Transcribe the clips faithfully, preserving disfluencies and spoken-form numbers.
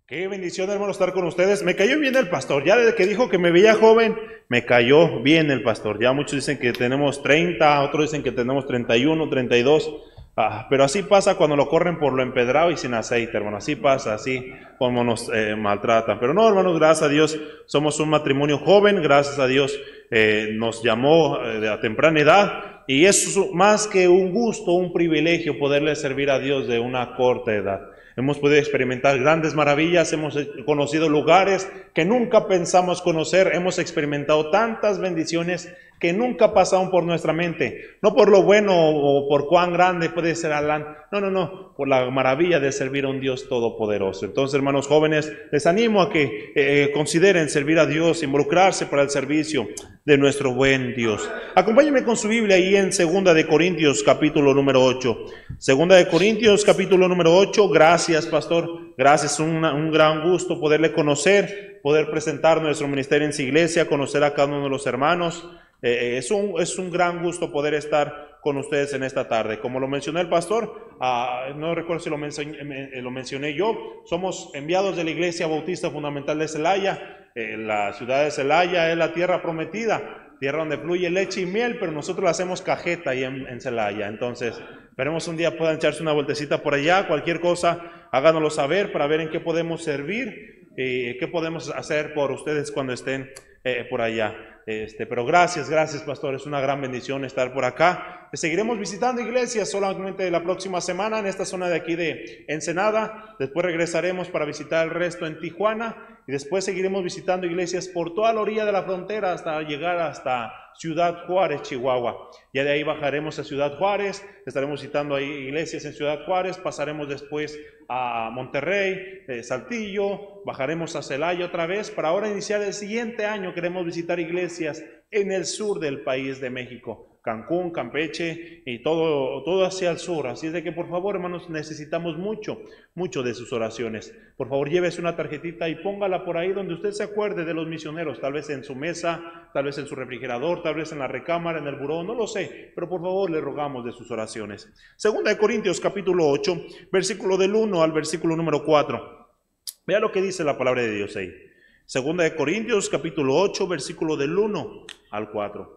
Qué bendición, hermano, estar con ustedes. Me cayó bien el pastor. Ya desde que dijo que me veía joven, me cayó bien el pastor. Ya muchos dicen que tenemos treinta, otros dicen que tenemos treinta y uno, treinta y dos. Ah, pero así pasa cuando lo corren por lo empedrado y sin aceite, hermano. Así pasa, así como nos eh, maltratan. Pero no, hermanos, gracias a Dios, somos un matrimonio joven. Gracias a Dios eh, nos llamó eh, a temprana edad. Y es más que un gusto, un privilegio poderle servir a Dios de una corta edad. Hemos podido experimentar grandes maravillas, hemos conocido lugares que nunca pensamos conocer, hemos experimentado tantas bendiciones que nunca pasaron por nuestra mente. No por lo bueno o por cuán grande puede ser Alán, no, no, no, por la maravilla de servir a un Dios todopoderoso. Entonces, hermanos jóvenes, les animo a que eh, consideren servir a Dios, involucrarse para el servicio de nuestro buen Dios. Acompáñenme con su Biblia ahí en Segunda de Corintios, capítulo número ocho. Segunda de Corintios, capítulo número ocho. Gracias, pastor. Gracias, un, un gran gusto poderle conocer, poder presentar nuestro ministerio en su iglesia, conocer a cada uno de los hermanos. Eh, es, un, es un gran gusto poder estar con ustedes en esta tarde. Como lo mencionó el pastor, uh, no recuerdo si lo mencioné, lo mencioné yo, somos enviados de la Iglesia Bautista Fundamental de Celaya. Eh, la ciudad de Celaya es la tierra prometida, tierra donde fluye leche y miel, pero nosotros la hacemos cajeta ahí en, en Celaya. Entonces, esperemos un día puedan echarse una vueltecita por allá. Cualquier cosa, háganoslo saber para ver en qué podemos servir y qué podemos hacer por ustedes cuando estén eh, por allá. Este, pero gracias, gracias, pastor, es una gran bendición estar por acá. Seguiremos visitando iglesias solamente la próxima semana en esta zona de aquí de Ensenada. Después regresaremos para visitar el resto en Tijuana y después seguiremos visitando iglesias por toda la orilla de la frontera hasta llegar hasta Ciudad Juárez, Chihuahua. Ya de ahí bajaremos a Ciudad Juárez, estaremos visitando ahí iglesias en Ciudad Juárez, pasaremos después a Monterrey, eh, Saltillo, bajaremos a Celaya otra vez. Para ahora iniciar el siguiente año queremos visitar iglesias en el sur del país de México, Cancún, Campeche y todo, todo hacia el sur. Así es de que por favor, hermanos, necesitamos mucho, mucho de sus oraciones. Por favor, llévese una tarjetita y póngala por ahí donde usted se acuerde de los misioneros, tal vez en su mesa, tal vez en su refrigerador, tal vez en la recámara, en el buró, no lo sé, pero por favor le rogamos de sus oraciones. Segunda de Corintios capítulo ocho, versículo del uno al versículo número cuatro. Vea lo que dice la palabra de Dios ahí. Segunda de Corintios capítulo ocho, versículo del uno al cuatro.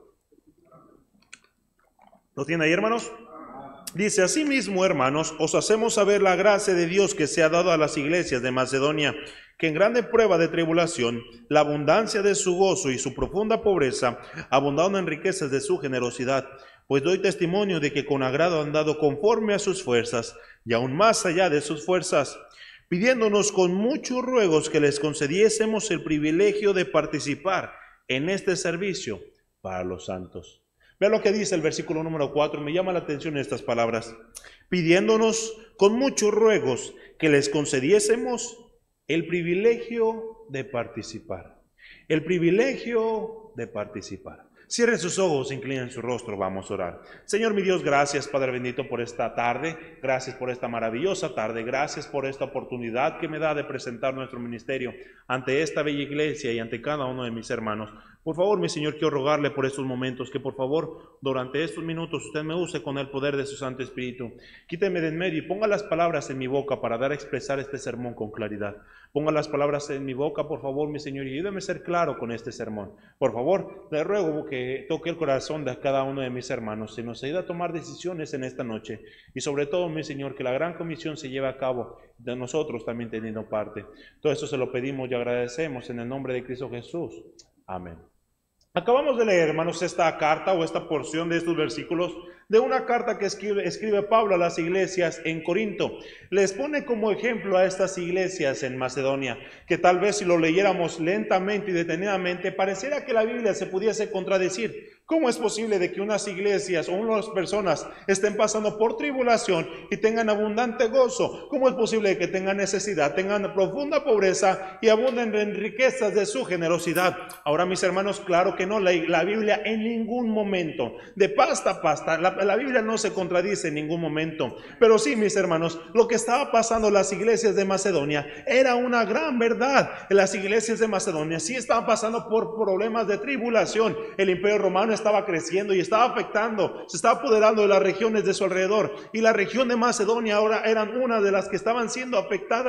¿Lo tiene ahí, hermanos? Dice: asimismo, hermanos, os hacemos saber la gracia de Dios que se ha dado a las iglesias de Macedonia, que en grande prueba de tribulación, la abundancia de su gozo y su profunda pobreza abundaron en riquezas de su generosidad. Pues doy testimonio de que con agrado han dado conforme a sus fuerzas, y aún más allá de sus fuerzas, pidiéndonos con muchos ruegos que les concediésemos el privilegio de participar en este servicio para los santos. Vea lo que dice el versículo número cuatro, me llama la atención estas palabras. Pidiéndonos con muchos ruegos que les concediésemos el privilegio de participar. El privilegio de participar. Cierren sus ojos, inclinen su rostro, vamos a orar. Señor mi Dios, gracias Padre bendito por esta tarde, gracias por esta maravillosa tarde, gracias por esta oportunidad que me da de presentar nuestro ministerio ante esta bella iglesia y ante cada uno de mis hermanos. Por favor, mi Señor, quiero rogarle por estos momentos que por favor, durante estos minutos, usted me use con el poder de su Santo Espíritu. Quíteme de en medio y ponga las palabras en mi boca para dar a expresar este sermón con claridad. Ponga las palabras en mi boca, por favor, mi Señor, y ayúdeme a ser claro con este sermón. Por favor, le ruego que toque el corazón de cada uno de mis hermanos y nos ayude a tomar decisiones en esta noche. Y sobre todo, mi Señor, que la gran comisión se lleve a cabo de nosotros también teniendo parte. Todo eso se lo pedimos y agradecemos en el nombre de Cristo Jesús. Amén. Acabamos de leer, hermanos, esta carta o esta porción de estos versículos de una carta que escribe, escribe Pablo a las iglesias en Corinto. Les pone como ejemplo a estas iglesias en Macedonia, que tal vez si lo leyéramos lentamente y detenidamente, pareciera que la Biblia se pudiese contradecir. ¿Cómo es posible de que unas iglesias o unas personas estén pasando por tribulación y tengan abundante gozo? ¿Cómo es posible de que tengan necesidad, tengan profunda pobreza y abunden en riquezas de su generosidad? Ahora, mis hermanos, claro que no, la, la Biblia en ningún momento, de pasta a pasta, la, la Biblia no se contradice en ningún momento. Pero sí, mis hermanos, lo que estaba pasando en las iglesias de Macedonia era una gran verdad. En las iglesias de Macedonia sí estaban pasando por problemas de tribulación. El Imperio Romano estaba creciendo y estaba afectando, se estaba apoderando de las regiones de su alrededor, y la región de Macedonia ahora eran una de las que estaban siendo afectadas.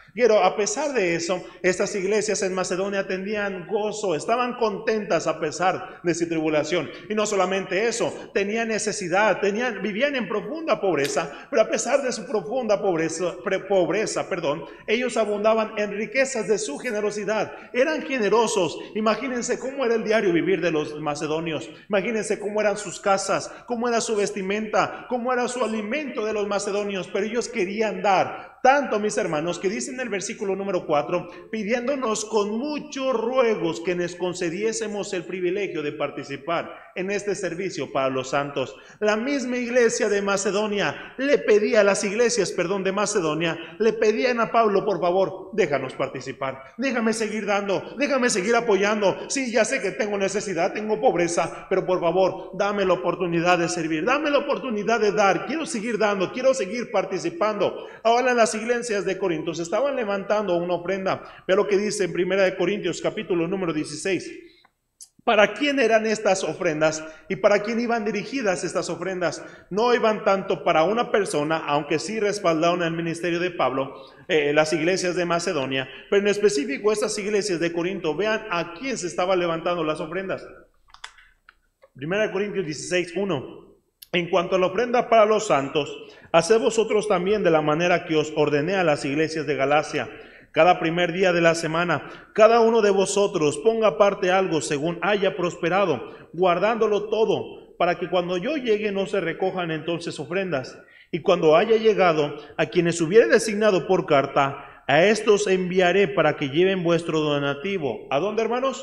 Pero a pesar de eso, estas iglesias en Macedonia tenían gozo, estaban contentas a pesar de su tribulación. Y no solamente eso, tenían necesidad, tenían, vivían en profunda pobreza, pero a pesar de su profunda pobreza, pre, pobreza, perdón, ellos abundaban en riquezas de su generosidad. Eran generosos. Imagínense cómo era el diario vivir de los macedonios. Imagínense cómo eran sus casas, cómo era su vestimenta, cómo era su alimento de los macedonios, pero ellos querían dar. Tanto, mis hermanos, que dice en el versículo número cuatro, pidiéndonos con muchos ruegos que nos concediésemos el privilegio de participar en este servicio para los santos. La misma iglesia de Macedonia le pedía a las iglesias, perdón, de Macedonia, le pedían a Pablo, por favor, déjanos participar, déjame seguir dando, déjame seguir apoyando. Sí, ya sé que tengo necesidad, tengo pobreza, pero por favor, dame la oportunidad de servir, dame la oportunidad de dar, quiero seguir dando, quiero seguir participando. Ahora en las iglesias de Corinto se estaban levantando una ofrenda. Ve lo que dice en primera de Corintios capítulo número dieciséis. ¿Para quién eran estas ofrendas y para quién iban dirigidas estas ofrendas? No iban tanto para una persona, aunque sí respaldaron el ministerio de Pablo, eh, las iglesias de Macedonia, pero en específico estas iglesias de Corinto. Vean a quién se estaban levantando las ofrendas. primera de Corintios dieciséis, uno. En cuanto a la ofrenda para los santos, haced vosotros también de la manera que os ordené a las iglesias de Galacia. Cada primer día de la semana, cada uno de vosotros ponga aparte algo según haya prosperado, guardándolo todo, para que cuando yo llegue no se recojan entonces ofrendas. Y cuando haya llegado, a quienes hubiere designado por carta, a estos enviaré para que lleven vuestro donativo. ¿A dónde, hermanos?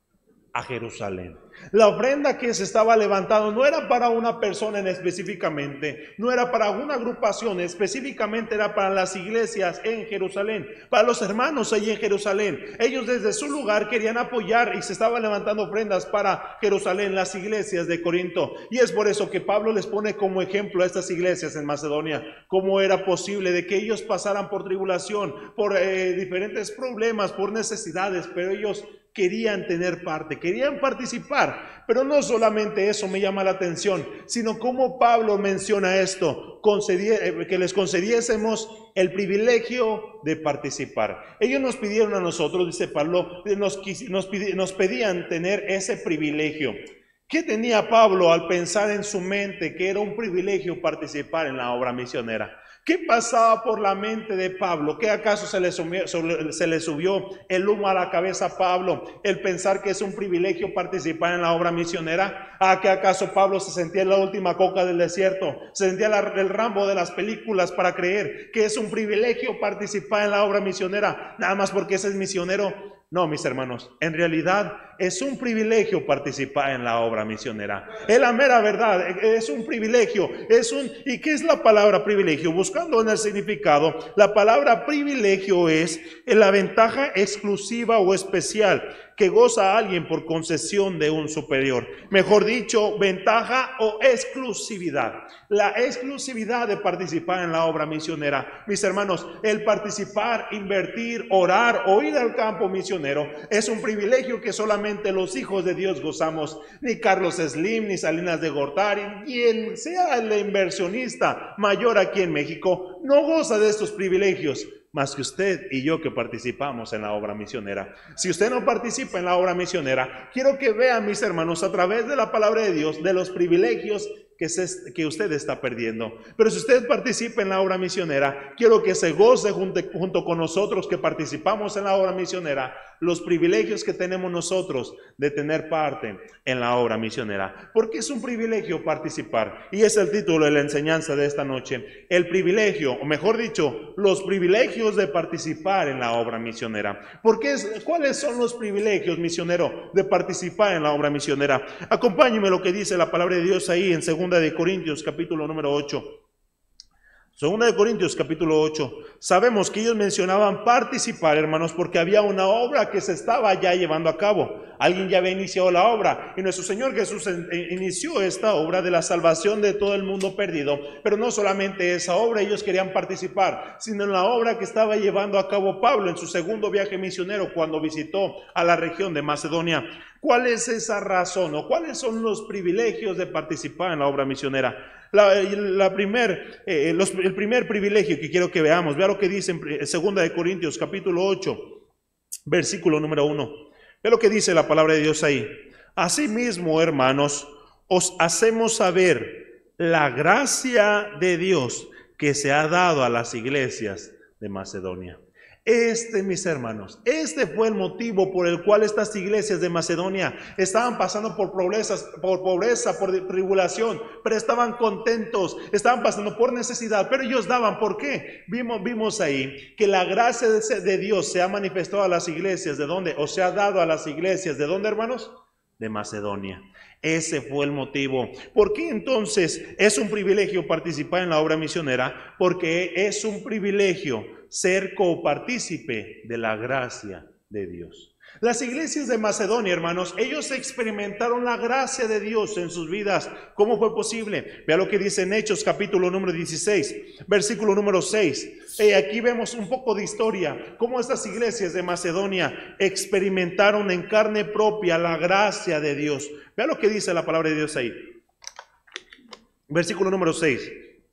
A Jerusalén. La ofrenda que se estaba levantando no era para una persona en específicamente, no era para una agrupación, específicamente era para las iglesias en Jerusalén, para los hermanos allí en Jerusalén. Ellos desde su lugar querían apoyar y se estaban levantando ofrendas para Jerusalén, las iglesias de Corinto. Y es por eso que Pablo les pone como ejemplo a estas iglesias en Macedonia, cómo era posible de que ellos pasaran por tribulación, por eh, diferentes problemas, por necesidades, pero ellos querían tener parte, querían participar. Pero no solamente eso me llama la atención, sino como Pablo menciona esto, que les concediésemos el privilegio de participar. Ellos nos pidieron a nosotros, dice Pablo, nos, nos, nos pedían tener ese privilegio. ¿Qué tenía Pablo al pensar en su mente que era un privilegio participar en la obra misionera? ¿Qué pasaba por la mente de Pablo? ¿Qué acaso se le, subió, se le subió el humo a la cabeza a Pablo? El pensar que es un privilegio participar en la obra misionera. ¿A qué acaso Pablo se sentía en la última coca del desierto? Se sentía la, el Rambo de las películas para creer que es un privilegio participar en la obra misionera, nada más porque ese es misionero. No, mis hermanos, en realidad es un privilegio participar en la obra misionera. Es la mera verdad, es un privilegio. Es un, ¿y qué es la palabra privilegio? Buscando en el significado, la palabra privilegio es la ventaja exclusiva o especial que goza a alguien por concesión de un superior. Mejor dicho, ventaja o exclusividad. La exclusividad de participar en la obra misionera. Mis hermanos, el participar, invertir, orar o ir al campo misionero es un privilegio que solamente los hijos de Dios gozamos. Ni Carlos Slim, ni Salinas de Gortari, quien sea el inversionista mayor aquí en México, no goza de estos privilegios más que usted y yo que participamos en la obra misionera. Si usted no participa en la obra misionera, quiero que vean, mis hermanos, a través de la palabra de Dios, de los privilegios que, se, que usted está perdiendo. Pero si usted participa en la obra misionera, quiero que se goce junto, junto con nosotros que participamos en la obra misionera, los privilegios que tenemos nosotros de tener parte en la obra misionera. Porque es un privilegio participar, y es el título de la enseñanza de esta noche, el privilegio, o mejor dicho, los privilegios de participar en la obra misionera. Porque es, ¿cuáles son los privilegios, misionero, de participar en la obra misionera? Acompáñeme lo que dice la palabra de Dios ahí en segunda de Corintios capítulo número ocho. Segunda de Corintios capítulo ocho. Sabemos que ellos mencionaban participar, hermanos, porque había una obra que se estaba ya llevando a cabo. Alguien ya había iniciado la obra, y nuestro Señor Jesús inició esta obra de la salvación de todo el mundo perdido. Pero no solamente esa obra ellos querían participar, sino en la obra que estaba llevando a cabo Pablo en su segundo viaje misionero cuando visitó a la región de Macedonia. ¿Cuál es esa razón o cuáles son los privilegios de participar en la obra misionera? La, la primer, eh, los, el primer privilegio que quiero que veamos, vea lo que dice en segunda de Corintios capítulo ocho, versículo número uno. Vea lo que dice la palabra de Dios ahí. Asimismo, hermanos, os hacemos saber la gracia de Dios que se ha dado a las iglesias de Macedonia. Este, mis hermanos, este fue el motivo por el cual estas iglesias de Macedonia estaban pasando por pobrezas, por pobreza, por tribulación, pero estaban contentos, estaban pasando por necesidad, pero ellos daban. ¿Por qué? Vimos, vimos ahí que la gracia de, de Dios se ha manifestado a las iglesias, ¿de dónde? O se ha dado a las iglesias, ¿de dónde, hermanos? De Macedonia. Ese fue el motivo. ¿Por qué entonces es un privilegio participar en la obra misionera? Porque es un privilegio ser copartícipe de la gracia de Dios. Las iglesias de Macedonia, hermanos, ellos experimentaron la gracia de Dios en sus vidas. ¿Cómo fue posible? Vea lo que dice en Hechos capítulo número dieciséis, versículo número seis. Y aquí vemos un poco de historia, cómo estas iglesias de Macedonia experimentaron en carne propia la gracia de Dios. Vea lo que dice la palabra de Dios ahí. Versículo número seis.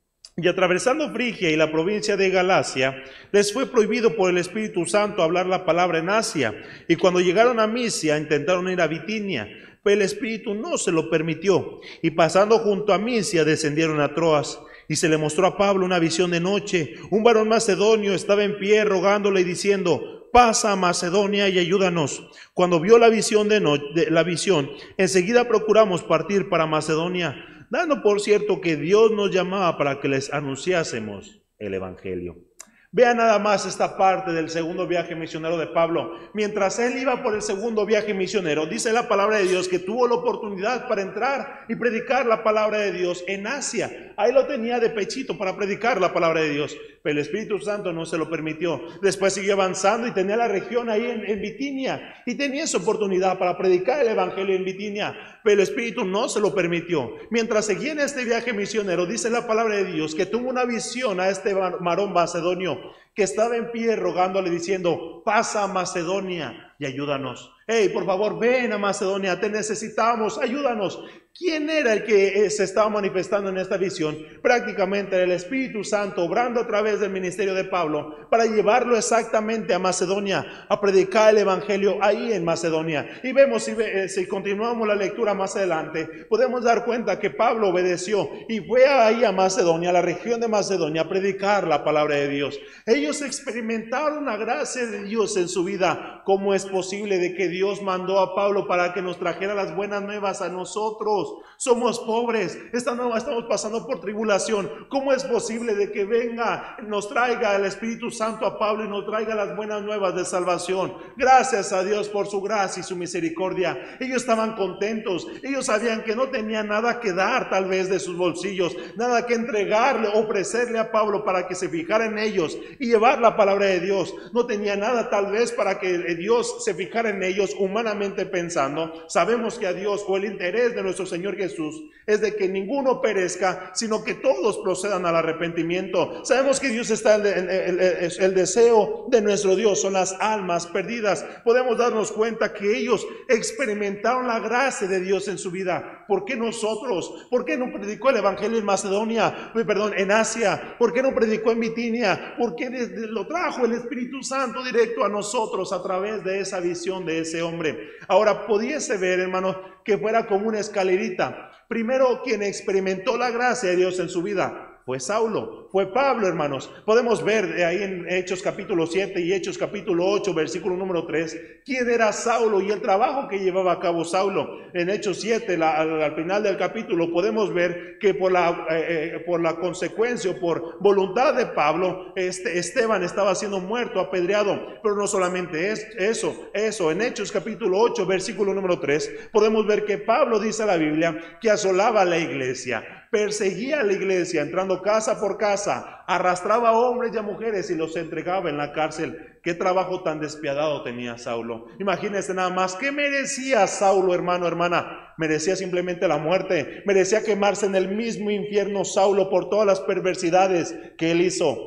Y atravesando Frigia y la provincia de Galacia, les fue prohibido por el Espíritu Santo hablar la palabra en Asia. Y cuando llegaron a Misia, intentaron ir a Bitinia, pero el Espíritu no se lo permitió. Y pasando junto a Misia, descendieron a Troas. Y se le mostró a Pablo una visión de noche. Un varón macedonio estaba en pie rogándole y diciendo: pasa a Macedonia y ayúdanos. Cuando vio la visión, de no, de, la visión, enseguida procuramos partir para Macedonia, dando por cierto que Dios nos llamaba para que les anunciásemos el Evangelio. Vean nada más esta parte del segundo viaje misionero de Pablo. Mientras él iba por el segundo viaje misionero, dice la palabra de Dios que tuvo la oportunidad para entrar y predicar la palabra de Dios en Asia. Ahí lo tenía de pechito para predicar la palabra de Dios, pero el Espíritu Santo no se lo permitió. Después siguió avanzando y tenía la región ahí en, en Bitinia, y tenía esa oportunidad para predicar el Evangelio en Bitinia, pero el Espíritu no se lo permitió. Mientras seguía en este viaje misionero, dice la palabra de Dios que tuvo una visión a este varón macedonio que estaba en pie rogándole diciendo: pasa a Macedonia y ayúdanos. Hey, por favor, ven a Macedonia, te necesitamos, ayúdanos. ¿Quién era el que se estaba manifestando en esta visión? Prácticamente el Espíritu Santo obrando a través del ministerio de Pablo para llevarlo exactamente a Macedonia, a predicar el Evangelio ahí en Macedonia. Y vemos, si, si continuamos la lectura más adelante, podemos dar cuenta que Pablo obedeció y fue ahí a Macedonia, a la región de Macedonia, a predicar la palabra de Dios. Ellos experimentaron la gracia de Dios en su vida. ¿Cómo es posible de que Dios mandó a Pablo para que nos trajera las buenas nuevas a nosotros? Somos pobres, estamos pasando por tribulación. ¿Cómo es posible de que venga, nos traiga el Espíritu Santo a Pablo y nos traiga las buenas nuevas de salvación? Gracias a Dios por su gracia y su misericordia. Ellos estaban contentos, ellos sabían que no tenían nada que dar tal vez de sus bolsillos, nada que entregarle, ofrecerle a Pablo para que se fijara en ellos y llevar la palabra de Dios. No tenía nada tal vez para que Dios se fijara en ellos humanamente pensando. Sabemos que a Dios o el interés de nuestro Señor Jesús es de que ninguno perezca, sino que todos procedan al arrepentimiento. Sabemos que Dios está en el, el, el, el deseo de nuestro Dios son las almas perdidas. Podemos darnos cuenta que ellos experimentaron la gracia de Dios en su vida. ¿Por qué nosotros? ¿Por qué no predicó el Evangelio en Macedonia? Perdón, en Asia. ¿Por qué no predicó en Bitinia? ¿Por qué lo trajo el Espíritu Santo directo a nosotros a través de esa visión de ese hombre? Ahora, pudiese ver, hermanos, que fuera como una escalerita. Primero, quien experimentó la gracia de Dios en su vida fue Saulo, fue Pablo, hermanos. Podemos ver de ahí en Hechos capítulo siete y Hechos capítulo ocho, versículo número tres, quién era Saulo y el trabajo que llevaba a cabo Saulo. En Hechos siete, la, al, al final del capítulo, podemos ver que por la, eh, por la consecuencia o por voluntad de Pablo, este, Esteban estaba siendo muerto, apedreado. Pero no solamente es, eso, eso, en Hechos capítulo ocho, versículo número tres, podemos ver que Pablo, dice la Biblia, que asolaba a la iglesia, perseguía a la iglesia, entrando casa por casa, arrastraba a hombres y a mujeres y los entregaba en la cárcel. Qué trabajo tan despiadado tenía Saulo. Imagínense nada más, ¿qué merecía Saulo, hermano, hermana? Merecía simplemente la muerte, merecía quemarse en el mismo infierno Saulo por todas las perversidades que él hizo.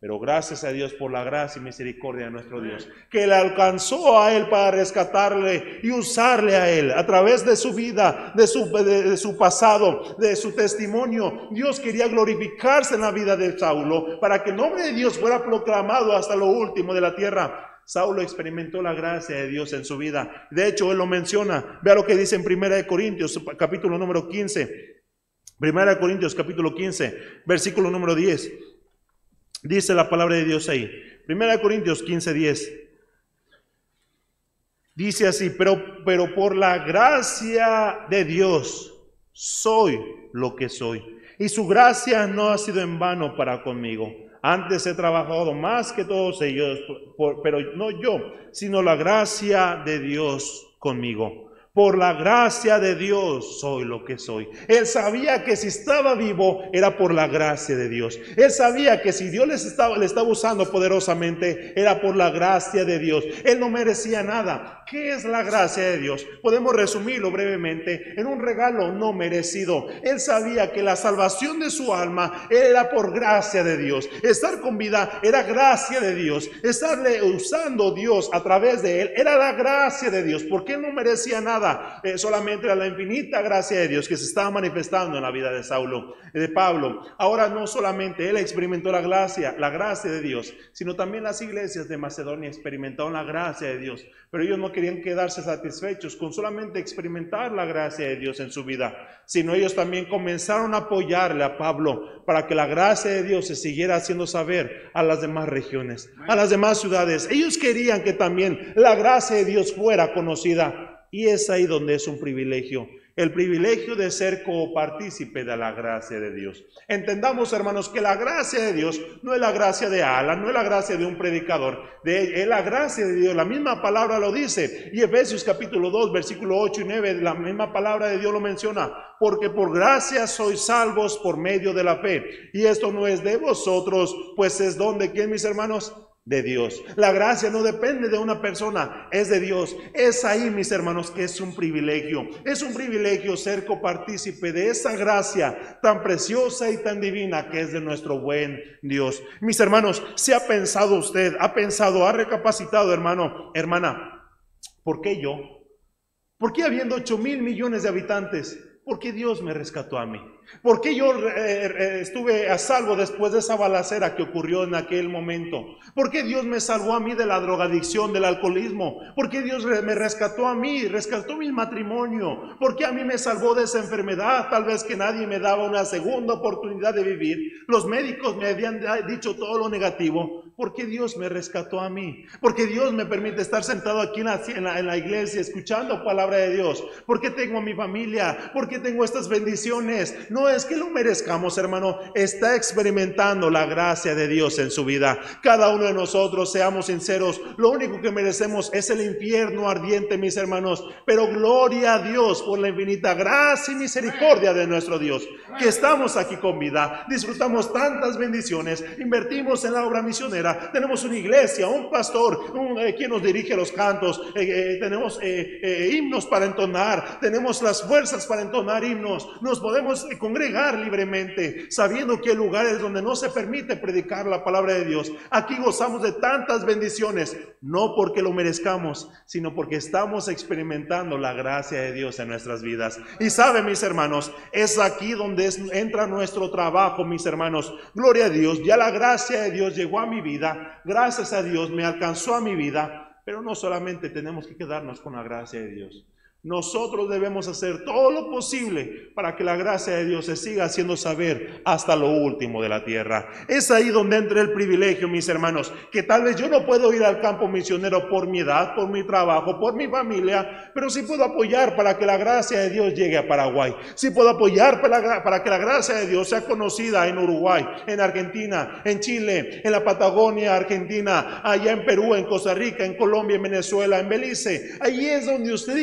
Pero gracias a Dios por la gracia y misericordia de nuestro Dios, que le alcanzó a él para rescatarle y usarle a él a través de su vida, de su, de, de su pasado, de su testimonio. Dios quería glorificarse en la vida de Saulo para que el nombre de Dios fuera proclamado hasta lo último de la tierra. Saulo experimentó la gracia de Dios en su vida. De hecho, él lo menciona. Vea lo que dice en Primera de Corintios, capítulo número quince. Primera de Corintios, capítulo quince, versículo número diez. Dice la palabra de Dios ahí. Primera de Corintios quince, diez. Dice así, pero, pero por la gracia de Dios soy lo que soy. Y su gracia no ha sido en vano para conmigo. Antes he trabajado más que todos ellos, por, pero no yo, sino la gracia de Dios conmigo. Por la gracia de Dios soy lo que soy. Él sabía que si estaba vivo era por la gracia de Dios. Él sabía que si Dios les estaba, le estaba usando poderosamente era por la gracia de Dios. Él no merecía nada. ¿Qué es la gracia de Dios? Podemos resumirlo brevemente en un regalo no merecido. Él sabía que la salvación de su alma era por gracia de Dios. Estar con vida era gracia de Dios. Estarle usando Dios a través de él era la gracia de Dios, porque él no merecía nada. Eh, solamente era la infinita gracia de Dios que se estaba manifestando en la vida de Saulo, de Pablo. Ahora no solamente él experimentó la gracia, la gracia de Dios, sino también las iglesias de Macedonia experimentaron la gracia de Dios, pero ellos no querían quedarse satisfechos con solamente experimentar la gracia de Dios en su vida, sino ellos también comenzaron a apoyarle a Pablo para que la gracia de Dios se siguiera haciendo saber a las demás regiones, a las demás ciudades. Ellos querían que también la gracia de Dios fuera conocida. Y es ahí donde es un privilegio, el privilegio de ser copartícipe de la gracia de Dios. Entendamos, hermanos, que la gracia de Dios no es la gracia de Alan, no es la gracia de un predicador, de, es la gracia de Dios. La misma palabra lo dice, y Efesios capítulo dos, versículo ocho y nueve, la misma palabra de Dios lo menciona. Porque por gracia sois salvos por medio de la fe, y esto no es de vosotros, pues es don de ¿quién, mis hermanos? De Dios. La gracia no depende de una persona, es de Dios. Es ahí, mis hermanos, que es un privilegio. Es un privilegio ser copartícipe de esa gracia tan preciosa y tan divina que es de nuestro buen Dios. Mis hermanos, ¿se ha pensado usted, ha pensado, ha recapacitado, hermano, hermana, ¿por qué yo? ¿Por qué habiendo ocho mil millones de habitantes? ¿Por qué Dios me rescató a mí? ¿Por qué yo eh, eh, estuve a salvo después de esa balacera que ocurrió en aquel momento? ¿Por qué Dios me salvó a mí de la drogadicción, del alcoholismo? ¿Por qué Dios me rescató a mí, rescató mi matrimonio? ¿Por qué a mí me salvó de esa enfermedad? Tal vez que nadie me daba una segunda oportunidad de vivir. Los médicos me habían dicho todo lo negativo. ¿Por qué Dios me rescató a mí? ¿Por qué Dios me permite estar sentado aquí en la, en la, en la iglesia escuchando palabra de Dios? ¿Por qué tengo a mi familia? ¿Por qué tengo estas bendiciones? No es que lo merezcamos, hermano. Está experimentando la gracia de Dios en su vida. Cada uno de nosotros, seamos sinceros, lo único que merecemos es el infierno ardiente, mis hermanos. Pero gloria a Dios por la infinita gracia y misericordia de nuestro Dios, que estamos aquí con vida, disfrutamos tantas bendiciones, invertimos en la obra misionera, tenemos una iglesia, un pastor, un, eh, quien nos dirige los cantos, eh, eh, tenemos eh, eh, himnos para entonar, tenemos las fuerzas para entonar himnos, nos podemos eh, congregar libremente, sabiendo que hay lugares donde no se permite predicar la palabra de Dios. Aquí gozamos de tantas bendiciones, no porque lo merezcamos, sino porque estamos experimentando la gracia de Dios en nuestras vidas. Y saben, mis hermanos, es aquí donde es, entra nuestro trabajo, mis hermanos. Gloria a Dios, ya la gracia de Dios llegó a mi vida, gracias a Dios me alcanzó a mi vida, pero no solamente tenemos que quedarnos con la gracia de Dios. Nosotros debemos hacer todo lo posible para que la gracia de Dios se siga haciendo saber hasta lo último de la tierra. Es ahí donde entra el privilegio, mis hermanos, que tal vez yo no puedo ir al campo misionero por mi edad, por mi trabajo, por mi familia, pero sí puedo apoyar para que la gracia de Dios llegue a Paraguay. Sí puedo apoyar para, para que la gracia de Dios sea conocida en Uruguay, en Argentina, en Chile, en la Patagonia Argentina, allá en Perú, en Costa Rica, en Colombia, en Venezuela, en Belice. Ahí es donde usted y yo deberíamos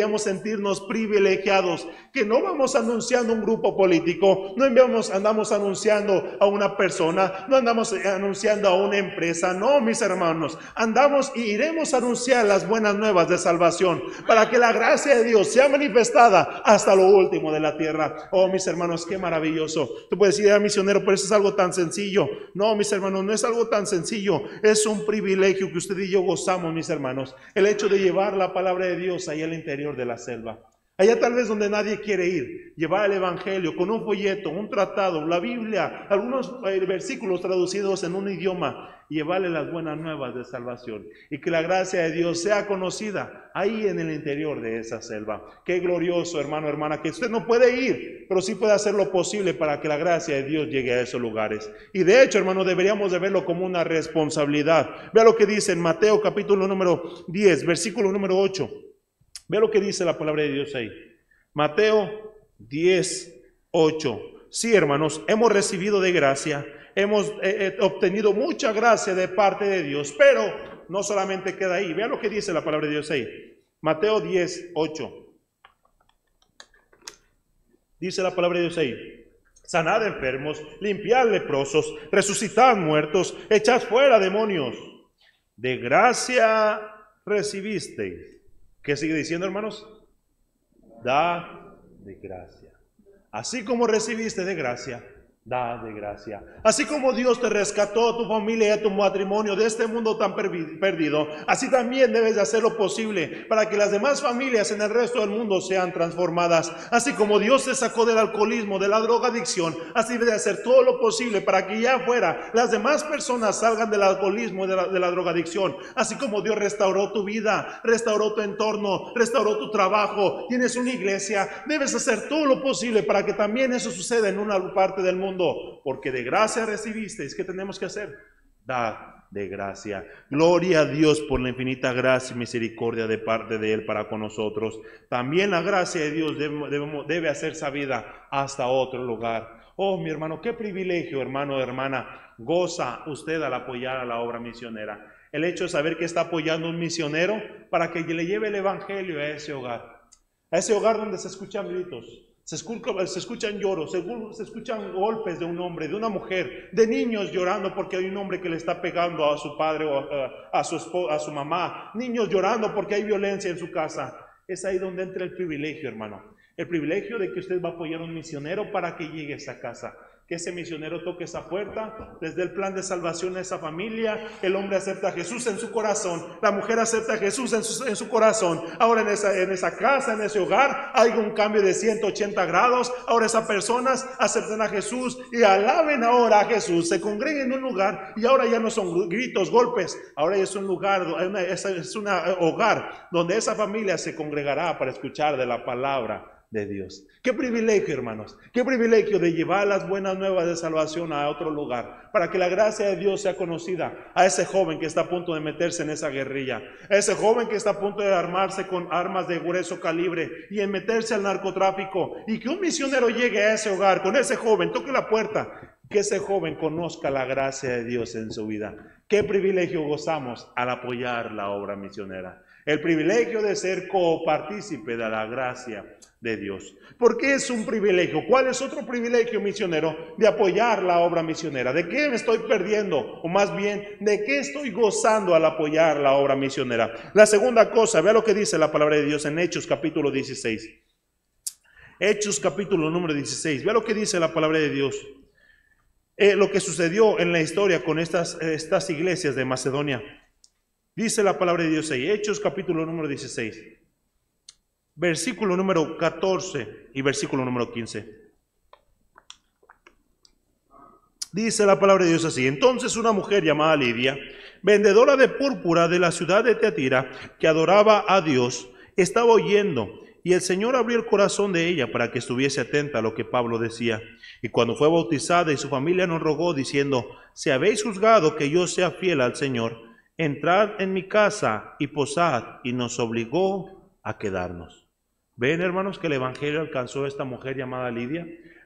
deberíamos sentirnos privilegiados, que no vamos anunciando un grupo político, no enviamos, andamos anunciando a una persona, no andamos anunciando a una empresa, no, mis hermanos, andamos y iremos a anunciar las buenas nuevas de salvación, para que la gracia de Dios sea manifestada hasta lo último de la tierra. Oh, mis hermanos, qué maravilloso. Tú puedes decir, ah, misionero, pero eso es algo tan sencillo. No, mis hermanos, no es algo tan sencillo, es un privilegio que usted y yo gozamos, mis hermanos, el hecho de llevar la palabra de Dios ahí al interior de la selva. Allá tal vez donde nadie quiere ir, llevar el evangelio con un folleto, un tratado, la Biblia, algunos versículos traducidos en un idioma, y llevarle las buenas nuevas de salvación, y que la gracia de Dios sea conocida ahí en el interior de esa selva. Qué glorioso, hermano, hermana, que usted no puede ir, pero sí puede hacer lo posible para que la gracia de Dios llegue a esos lugares. Y de hecho, hermano, deberíamos de verlo como una responsabilidad. Vea lo que dice en Mateo capítulo número diez, versículo número ocho. Ve lo que dice la palabra de Dios ahí. Mateo diez, ocho. Sí, hermanos, hemos recibido de gracia, hemos eh, obtenido mucha gracia de parte de Dios, pero no solamente queda ahí. Vean lo que dice la palabra de Dios ahí. Mateo diez, ocho. Dice la palabra de Dios ahí: sanad enfermos, limpiad leprosos, resucitad muertos, echad fuera demonios. De gracia recibisteis. ¿Qué sigue diciendo, hermanos? Da de gracia. Así como recibiste de gracia, da de gracia. Así como Dios te rescató a tu familia y a tu matrimonio de este mundo tan perdido, así también debes de hacer lo posible para que las demás familias en el resto del mundo sean transformadas. Así como Dios te sacó del alcoholismo, de la drogadicción, así debes de hacer todo lo posible para que ya afuera las demás personas salgan del alcoholismo y de la, de la drogadicción. Así como Dios restauró tu vida, restauró tu entorno, restauró tu trabajo, tienes una iglesia, debes hacer todo lo posible para que también eso suceda en una parte del mundo. Porque de gracia recibisteis. ¿Qué tenemos que hacer? Dar de gracia. Gloria a Dios por la infinita gracia y misericordia de parte de Él para con nosotros. También la gracia de Dios debe, debe, debe hacer sabida hasta otro lugar. Oh, mi hermano, qué privilegio, hermano, hermana, goza usted al apoyar a la obra misionera. El hecho de saber que está apoyando a un misionero para que le lleve el evangelio a ese hogar. A ese hogar donde se escuchan gritos. Se escuchan, se escuchan lloros, se, se escuchan golpes de un hombre, de una mujer, de niños llorando porque hay un hombre que le está pegando a su padre o a, a, su, a su mamá. Niños llorando porque hay violencia en su casa. Es ahí donde entra el privilegio, hermano. El privilegio de que usted va a apoyar a un misionero para que llegue a esa casa. Que ese misionero toque esa puerta, les dé el plan de salvación a esa familia. El hombre acepta a Jesús en su corazón, la mujer acepta a Jesús en su, en su corazón. Ahora en esa, en esa casa, en ese hogar, hay un cambio de ciento ochenta grados. Ahora esas personas aceptan a Jesús y alaben ahora a Jesús. Se congregan en un lugar y ahora ya no son gritos, golpes. Ahora es un lugar, es, es un hogar donde esa familia se congregará para escuchar de la palabra de Dios. Qué privilegio, hermanos, qué privilegio de llevar las buenas nuevas de salvación a otro lugar, para que la gracia de Dios sea conocida a ese joven que está a punto de meterse en esa guerrilla, a ese joven que está a punto de armarse con armas de grueso calibre y en meterse al narcotráfico, y que un misionero llegue a ese hogar con ese joven, toque la puerta, que ese joven conozca la gracia de Dios en su vida. Qué privilegio gozamos al apoyar la obra misionera. El privilegio de ser copartícipe de la gracia de Dios. ¿Por qué es un privilegio? ¿Cuál es otro privilegio misionero? De apoyar la obra misionera. ¿De qué me estoy perdiendo? O más bien, ¿de qué estoy gozando al apoyar la obra misionera? La segunda cosa, vea lo que dice la palabra de Dios en Hechos capítulo dieciséis. Hechos capítulo número dieciséis. Vea lo que dice la palabra de Dios. Eh, lo que sucedió en la historia con estas, estas iglesias de Macedonia. Dice la palabra de Dios ahí, Hechos capítulo número dieciséis, versículo número catorce y versículo número quince. Dice la palabra de Dios así: entonces una mujer llamada Lidia, vendedora de púrpura de la ciudad de Teatira, que adoraba a Dios, estaba oyendo, y el Señor abrió el corazón de ella para que estuviese atenta a lo que Pablo decía. Y cuando fue bautizada y su familia nos rogó, diciendo: si habéis juzgado que yo sea fiel al Señor, entrad en mi casa y posad, y nos obligó a quedarnos. ¿Ven, hermanos, que el evangelio alcanzó a esta mujer llamada Lidia?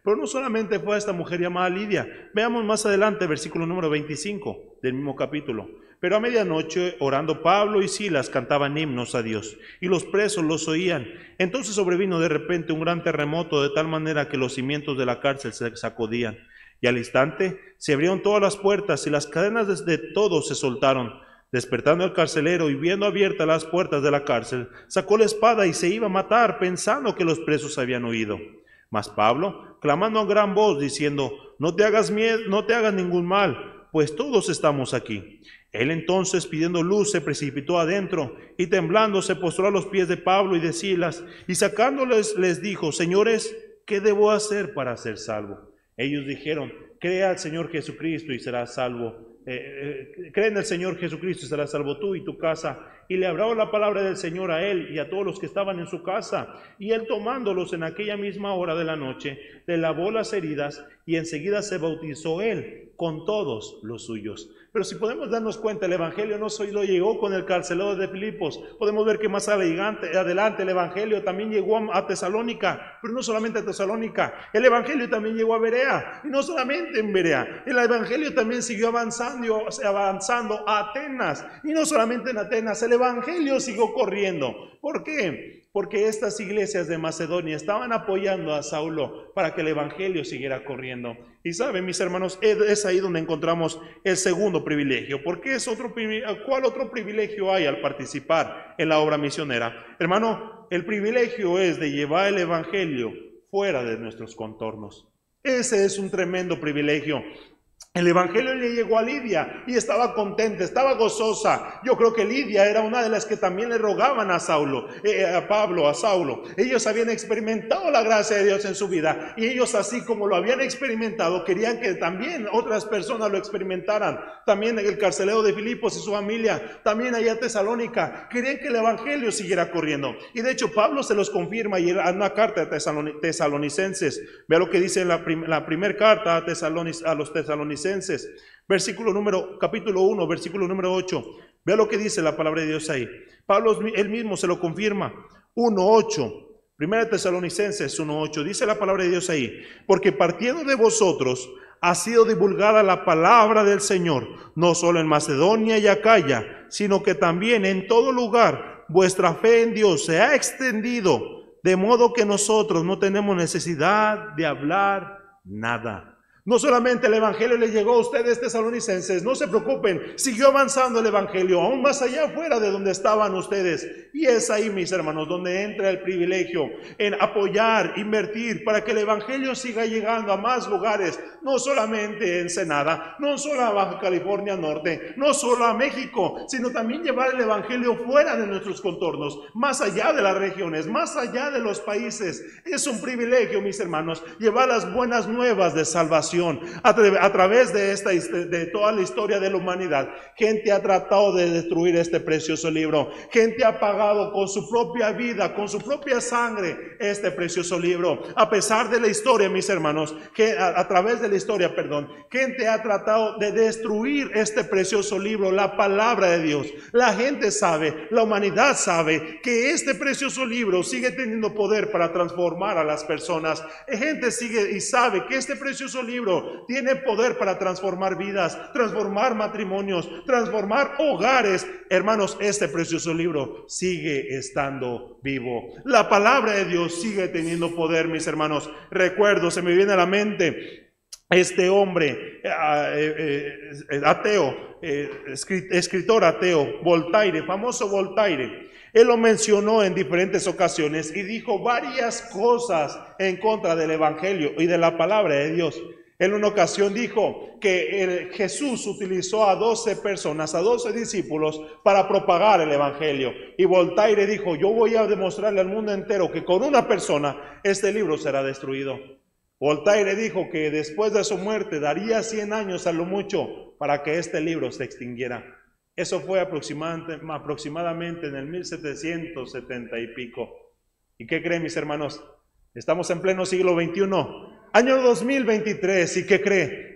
Pero no solamente fue a esta mujer llamada Lidia. Veamos más adelante, versículo número veinticinco del mismo capítulo. Pero a medianoche, orando, Pablo y Silas cantaban himnos a Dios, y los presos los oían. Entonces sobrevino de repente un gran terremoto, de tal manera que los cimientos de la cárcel se sacudían. Y al instante se abrieron todas las puertas, y las cadenas de todos se soltaron. Despertando el carcelero y viendo abiertas las puertas de la cárcel, sacó la espada y se iba a matar, pensando que los presos habían huido. Mas Pablo, clamando a gran voz, diciendo: no te hagas miedo, no te hagas ningún mal, pues todos estamos aquí. Él entonces, pidiendo luz, se precipitó adentro, y temblando se postró a los pies de Pablo y de Silas, y sacándoles les dijo: señores, ¿qué debo hacer para ser salvo? Ellos dijeron: crea al Señor Jesucristo y serás salvo. Eh, eh, cree en el Señor Jesucristo y serás salvo tú y tu casa. Y le habló la palabra del Señor a él y a todos los que estaban en su casa. Y él, tomándolos en aquella misma hora de la noche, le lavó las heridas, y enseguida se bautizó él con todos los suyos. Pero si podemos darnos cuenta, el Evangelio no solo llegó con el carcelero de Filipos. Podemos ver que más adelante, adelante el Evangelio también llegó a Tesalónica, pero no solamente a Tesalónica. El Evangelio también llegó a Berea, y no solamente en Berea. El Evangelio también siguió avanzando, avanzando a Atenas, y no solamente en Atenas. El Evangelio siguió corriendo. ¿Por qué? Porque estas iglesias de Macedonia estaban apoyando a Saulo para que el Evangelio siguiera corriendo. Y saben, mis hermanos, es ahí donde encontramos el segundo privilegio. ¿Por qué es otro privilegio? ¿Cuál otro privilegio hay al participar en la obra misionera? Hermano, el privilegio es de llevar el Evangelio fuera de nuestros contornos. Ese es un tremendo privilegio. El Evangelio le llegó a Lidia y estaba contenta, estaba gozosa. Yo creo que Lidia era una de las que también le rogaban a Saulo, eh, a Pablo, a Saulo. Ellos habían experimentado la gracia de Dios en su vida, y ellos, así como lo habían experimentado, querían que también otras personas lo experimentaran. También el carcelero de Filipos y su familia, también allá en Tesalónica, querían que el Evangelio siguiera corriendo. Y de hecho Pablo se los confirma y en una carta a tesalonicenses. Vea lo que dice la, prim la primera carta a, Tesalonic a los tesalonicenses. Versículo número, capítulo uno, versículo número ocho. Vea lo que dice la palabra de Dios ahí. Pablo él mismo se lo confirma. uno ocho. Primera Tesalonicenses uno ocho. Dice la palabra de Dios ahí: porque partiendo de vosotros ha sido divulgada la palabra del Señor, no solo en Macedonia y Acaya, sino que también en todo lugar vuestra fe en Dios se ha extendido, de modo que nosotros no tenemos necesidad de hablar nada. No solamente el Evangelio le llegó a ustedes, tesalonicenses, no se preocupen, siguió avanzando el Evangelio, aún más allá afuera de donde estaban ustedes. Y es ahí, mis hermanos, donde entra el privilegio en apoyar, invertir, para que el Evangelio siga llegando a más lugares, no solamente en Ensenada, no solo a Baja California Norte, no solo a México, sino también llevar el Evangelio fuera de nuestros contornos, más allá de las regiones, más allá de los países. Es un privilegio, mis hermanos, llevar las buenas nuevas de salvación. A, tra a través de, esta, de toda la historia de la humanidad, gente ha tratado de destruir este precioso libro. Gente ha pagado con su propia vida, con su propia sangre, este precioso libro. A pesar de la historia, mis hermanos, que a, a través de la historia, perdón, gente ha tratado de destruir este precioso libro, la palabra de Dios. La gente sabe, la humanidad sabe que este precioso libro sigue teniendo poder para transformar a las personas. La gente sigue y sabe que este precioso libro tiene poder para transformar vidas, transformar matrimonios, transformar hogares. Hermanos, este precioso libro sigue estando vivo. La palabra de Dios sigue teniendo poder, mis hermanos. Recuerdo, se me viene a la mente este hombre eh, eh, ateo, eh, escritor ateo, Voltaire, famoso Voltaire. Él lo mencionó en diferentes ocasiones y dijo varias cosas en contra del Evangelio y de la palabra de Dios. En una ocasión dijo que el Jesús utilizó a doce personas, a doce discípulos para propagar el Evangelio. Y Voltaire dijo: yo voy a demostrarle al mundo entero que con una persona este libro será destruido. Voltaire dijo que después de su muerte daría cien años a lo mucho para que este libro se extinguiera. Eso fue aproximadamente, aproximadamente en el mil setecientos setenta y pico. ¿Y qué creen, mis hermanos? Estamos en pleno siglo veintiuno. Año dos mil veintitrés, ¿y qué cree?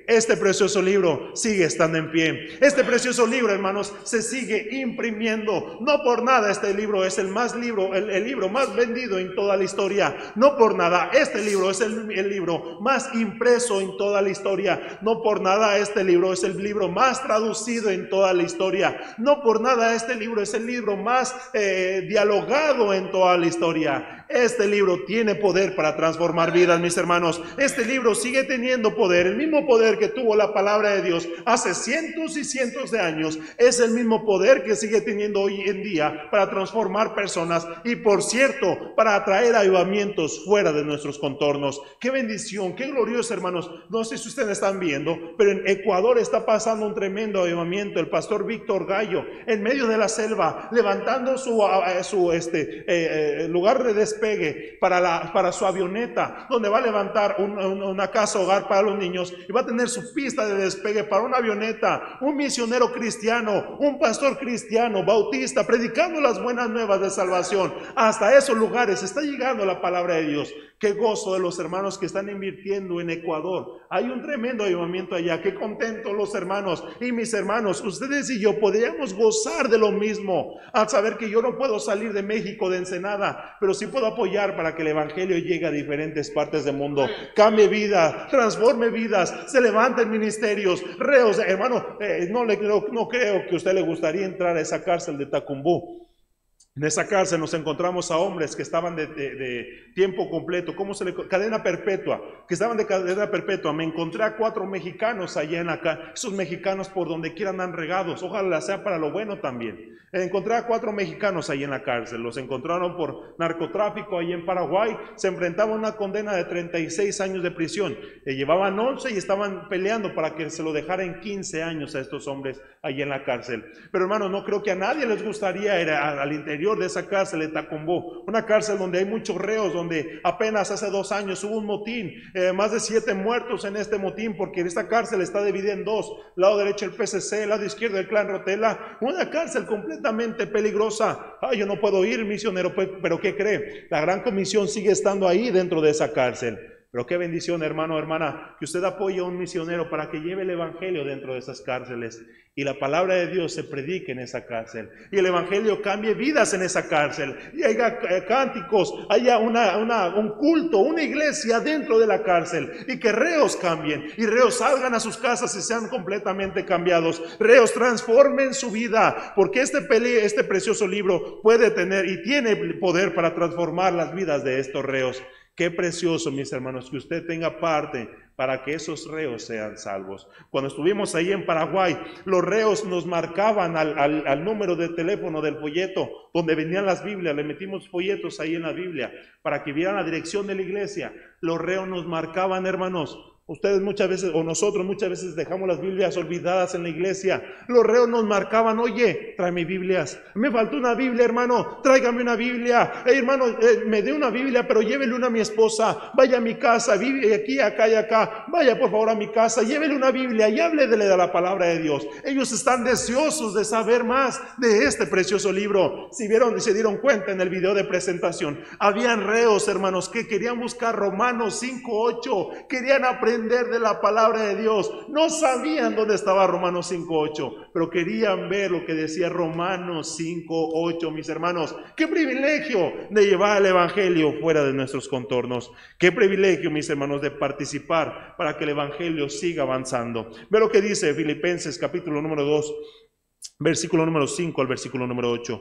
este precioso libro sigue estando en pie. Este precioso libro, hermanos, se sigue imprimiendo. No por nada este libro es el más libro, el, el libro más vendido en toda la historia. No por nada este libro es el, el libro más impreso en toda la historia. No por nada este libro es el libro más traducido en toda la historia. No por nada este libro es el libro más eh, dialogado en toda la historia. Este libro tiene poder para transformar vidas, mis hermanos. Este libro sigue teniendo poder, el mismo poder que tuvo la palabra de Dios hace cientos y cientos de años, es el mismo poder que sigue teniendo hoy en día para transformar personas y, por cierto, para atraer avivamientos fuera de nuestros contornos. Qué bendición, qué glorioso, hermanos. No sé si ustedes están viendo, pero en Ecuador está pasando un tremendo avivamiento. El pastor Víctor Gallo, en medio de la selva, levantando su, su este, eh, lugar de despegue para, la, para su avioneta, donde va a levantar un, un, una casa hogar para los niños y va a tener su pista de despegue para una avioneta. Un misionero cristiano, un pastor cristiano, bautista, predicando las buenas nuevas de salvación. Hasta esos lugares está llegando la palabra de Dios. Qué gozo de los hermanos que están invirtiendo en Ecuador. Hay un tremendo avivamiento allá. Qué contentos los hermanos y mis hermanos. Ustedes y yo podríamos gozar de lo mismo al saber que yo no puedo salir de México, de Ensenada, pero sí puedo apoyar para que el evangelio llegue a diferentes partes del mundo. Cambie vidas, transforme vidas, se levanten ministerios, reos. Hermano, eh, no, le, no, no creo que a usted le gustaría entrar a esa cárcel de Tacumbú. En esa cárcel nos encontramos a hombres que estaban de, de, de tiempo completo, ¿cómo se le cadena perpetua? Que estaban de cadena perpetua. Me encontré a cuatro mexicanos allá en acá. Esos mexicanos por donde quieran andan regados. Ojalá sea para lo bueno también. Encontré a cuatro mexicanos ahí en la cárcel. Los encontraron por narcotráfico ahí en Paraguay. Se enfrentaban a una condena de treinta y seis años de prisión. Eh, llevaban once y estaban peleando para que se lo dejaran quince años a estos hombres ahí en la cárcel. Pero hermanos, no creo que a nadie les gustaría ir a, al interior de esa cárcel de Tacumbú, una cárcel donde hay muchos reos, donde apenas hace dos años hubo un motín, eh, más de siete muertos en este motín, porque esta cárcel está dividida en dos, lado derecho el P C C, lado izquierdo el Clan Rotela, una cárcel completamente peligrosa. Ay, yo no puedo ir, misionero, pero ¿qué cree? La Gran Comisión sigue estando ahí dentro de esa cárcel. Pero qué bendición, hermano, hermana, que usted apoye a un misionero para que lleve el evangelio dentro de esas cárceles y la palabra de Dios se predique en esa cárcel y el evangelio cambie vidas en esa cárcel y haya cánticos, haya una, una, un culto, una iglesia dentro de la cárcel y que reos cambien y reos salgan a sus casas y sean completamente cambiados. Reos transformen su vida, porque este, pele, este precioso libro puede tener y tiene poder para transformar las vidas de estos reos. Qué precioso, mis hermanos, que usted tenga parte para que esos reos sean salvos. Cuando estuvimos ahí en Paraguay, los reos nos marcaban al, al, al número de teléfono del folleto donde venían las Biblias. Le metimos folletos ahí en la Biblia para que vieran la dirección de la iglesia. Los reos nos marcaban, hermanos. Ustedes muchas veces, o nosotros muchas veces dejamos las Biblias olvidadas en la iglesia. Los reos nos marcaban, oye, tráeme Biblias. Me faltó una Biblia, hermano, tráigame una Biblia. Hey, hermano, eh, me dé una Biblia, pero llévele una a mi esposa. Vaya a mi casa, vive aquí, acá y acá. Vaya por favor a mi casa, llévele una Biblia y háblele de la palabra de Dios. Ellos están deseosos de saber más de este precioso libro. Si vieron y se dieron cuenta en el video de presentación, habían reos, hermanos, que querían buscar Romanos cinco ocho, querían aprender de la palabra de Dios. No sabían dónde estaba Romanos cinco ocho, pero querían ver lo que decía Romanos cinco ocho, mis hermanos. Qué privilegio de llevar el evangelio fuera de nuestros contornos. Qué privilegio, mis hermanos, de participar para que el evangelio siga avanzando. Ve lo que dice Filipenses capítulo número dos, versículo número cinco al versículo número ocho.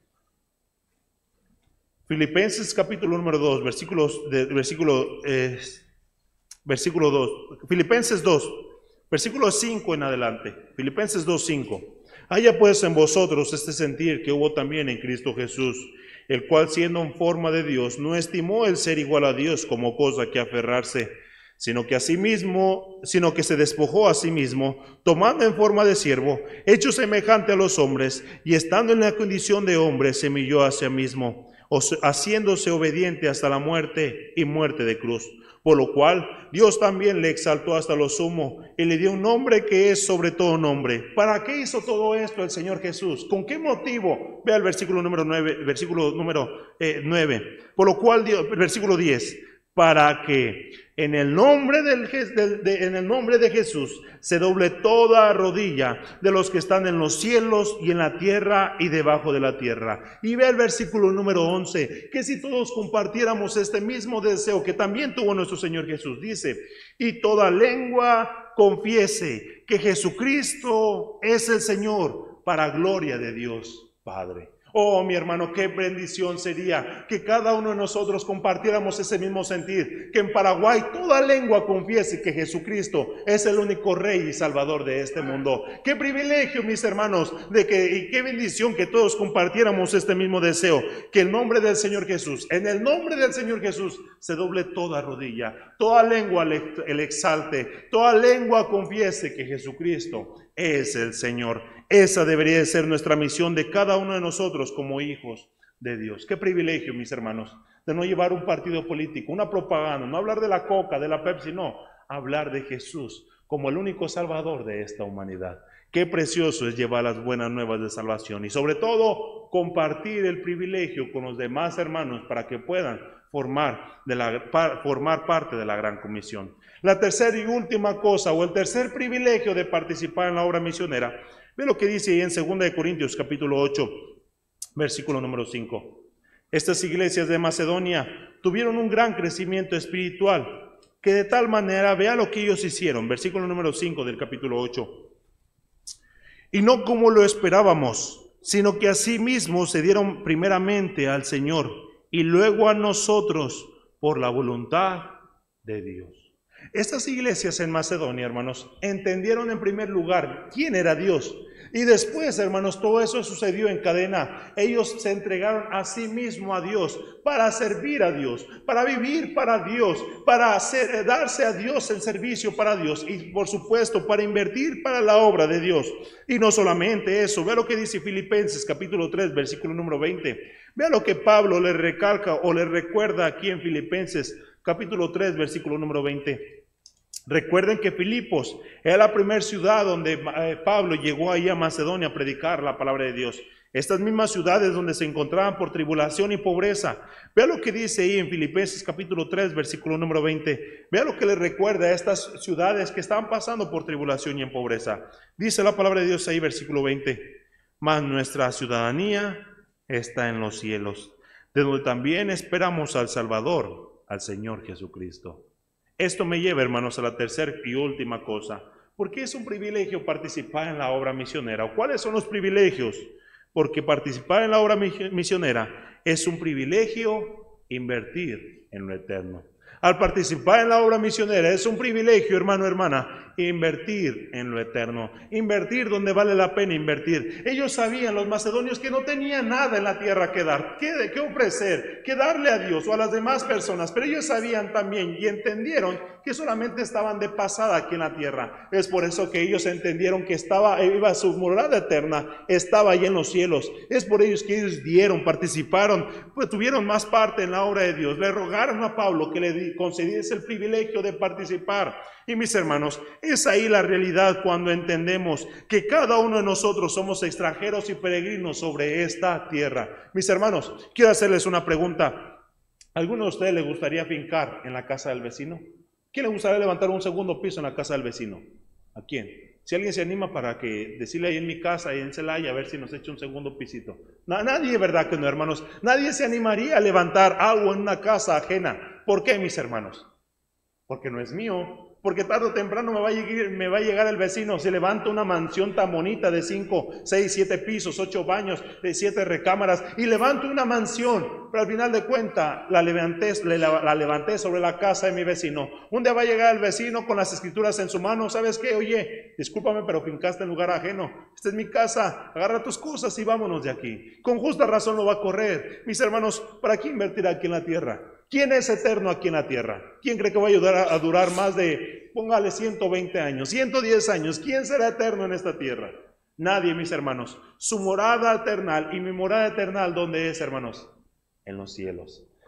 Filipenses capítulo número dos, versículos de, versículo eh, Versículo dos, Filipenses dos, versículo cinco en adelante. Filipenses dos, cinco. Haya pues en vosotros este sentir que hubo también en Cristo Jesús, el cual siendo en forma de Dios, no estimó el ser igual a Dios como cosa que aferrarse, sino que a sí mismo, sino que se despojó a sí mismo, tomando en forma de siervo, hecho semejante a los hombres, y estando en la condición de hombre, se humilló a sí mismo, haciéndose obediente hasta la muerte y muerte de cruz. Por lo cual Dios también le exaltó hasta lo sumo y le dio un nombre que es sobre todo nombre. ¿Para qué hizo todo esto el Señor Jesús? ¿Con qué motivo? Vea el versículo número nueve, versículo número eh, nueve. Por lo cual Dios, versículo diez. para que en el nombre del, de, de, en el nombre de Jesús se doble toda rodilla de los que están en los cielos y en la tierra y debajo de la tierra. Y ve el versículo número once, que si todos compartiéramos este mismo deseo que también tuvo nuestro Señor Jesús, dice, y toda lengua confiese que Jesucristo es el Señor, para gloria de Dios Padre. Oh, mi hermano, qué bendición sería que cada uno de nosotros compartiéramos ese mismo sentir, que en Paraguay toda lengua confiese que Jesucristo es el único Rey y Salvador de este mundo. Qué privilegio, mis hermanos, de que, y qué bendición que todos compartiéramos este mismo deseo, que el nombre del Señor Jesús, en el nombre del Señor Jesús, se doble toda rodilla, toda lengua le, le exalte, toda lengua confiese que Jesucristo es el Señor. Esa debería de ser nuestra misión de cada uno de nosotros como hijos de Dios. Qué privilegio, mis hermanos, de no llevar un partido político, una propaganda, no hablar de la Coca, de la Pepsi, no, hablar de Jesús como el único Salvador de esta humanidad. Qué precioso es llevar las buenas nuevas de salvación y sobre todo compartir el privilegio con los demás hermanos para que puedan formar, de la, par, formar parte de la gran comisión. La tercera y última cosa, o el tercer privilegio de participar en la obra misionera, ve lo que dice ahí en segunda de Corintios capítulo ocho, versículo número cinco. Estas iglesias de Macedonia tuvieron un gran crecimiento espiritual, que de tal manera, vea lo que ellos hicieron, versículo número cinco del capítulo ocho. Y no como lo esperábamos, sino que asimismo se dieron primeramente al Señor y luego a nosotros por la voluntad de Dios. Estas iglesias en Macedonia, hermanos, entendieron en primer lugar quién era Dios. Y después, hermanos, todo eso sucedió en cadena. Ellos se entregaron a sí mismos a Dios, para servir a Dios, para vivir para Dios, para hacer, darse a Dios en servicio para Dios. Y por supuesto, para invertir para la obra de Dios. Y no solamente eso, vea lo que dice Filipenses capítulo tres, versículo número veinte. Vea lo que Pablo le recalca o le recuerda aquí en Filipenses capítulo tres, versículo número veinte. Recuerden que Filipos era la primera ciudad donde eh, Pablo llegó ahí a Macedonia a predicar la palabra de Dios. Estas mismas ciudades donde se encontraban por tribulación y pobreza. Vea lo que dice ahí en Filipenses capítulo tres, versículo número veinte. Vea lo que le recuerda a estas ciudades que estaban pasando por tribulación y en pobreza. Dice la palabra de Dios ahí, versículo veinte. Mas nuestra ciudadanía está en los cielos, de donde también esperamos al Salvador, al Señor Jesucristo. Esto me lleva, hermanos, a la tercera y última cosa. ¿Por qué es un privilegio participar en la obra misionera? ¿Cuáles son los privilegios? Porque participar en la obra misionera es un privilegio invertir en lo eterno. Al participar en la obra misionera es un privilegio, hermano, hermana, invertir en lo eterno, invertir donde vale la pena invertir. Ellos sabían, los macedonios, que no tenían nada en la tierra que dar, que, que ofrecer, que darle a Dios o a las demás personas, pero ellos sabían también y entendieron que solamente estaban de pasada aquí en la tierra. Es por eso que ellos entendieron que estaba, iba su morada eterna, estaba ahí en los cielos. Es por ellos que ellos dieron, participaron, pues tuvieron más parte en la obra de Dios. Le rogaron a Pablo que le concediese el privilegio de participar. Y mis hermanos, es ahí la realidad cuando entendemos que cada uno de nosotros somos extranjeros y peregrinos sobre esta tierra. Mis hermanos, quiero hacerles una pregunta. ¿A alguno de ustedes le gustaría fincar en la casa del vecino? ¿Quién le gustaría levantar un segundo piso en la casa del vecino? ¿A quién? Si alguien se anima para que decirle ahí en mi casa, ahí en Celaya, a ver si nos echa un segundo pisito. No, nadie, ¿verdad que no, hermanos? Nadie se animaría a levantar algo en una casa ajena. ¿Por qué, mis hermanos? Porque no es mío. Porque tarde o temprano me va a llegar, me va a llegar el vecino, se levanta una mansión tan bonita de cinco, seis, siete pisos, ocho baños, de siete recámaras, y levanto una mansión, pero al final de cuentas la levanté, la, la levanté sobre la casa de mi vecino. Un día va a llegar el vecino con las escrituras en su mano. ¿Sabes qué? Oye, discúlpame, pero fincaste en lugar ajeno. Esta es mi casa, agarra tus cosas y vámonos de aquí. Con justa razón lo va a correr. Mis hermanos, ¿para qué invertir aquí en la tierra? ¿Quién es eterno aquí en la tierra? ¿Quién cree que va a ayudar a, a durar más de, póngale ciento veinte años, ciento diez años? ¿Quién será eterno en esta tierra? Nadie, mis hermanos. Su morada eternal y mi morada eternal, ¿dónde es, hermanos? En los cielos.